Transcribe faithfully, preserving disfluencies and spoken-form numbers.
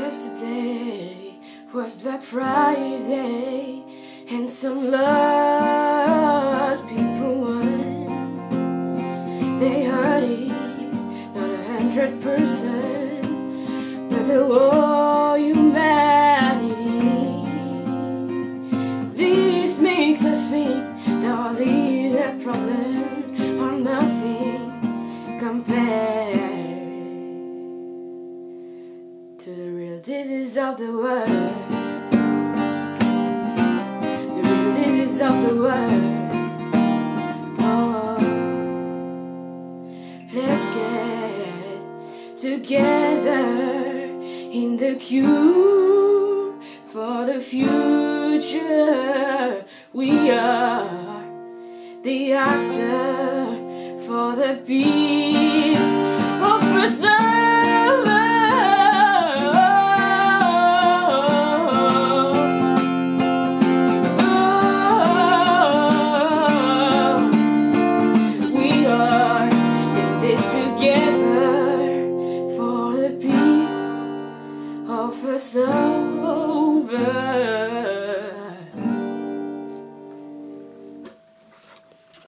Yesterday was Black Friday, and some lost people won. They heard it, not a hundred percent, but the whole humanity. This makes us think that all the problems are nothing compared to the real disease of the world. The real disease of the world. Oh, let's get together in the cure for the future. We are the actor for the peace of first love. First lover.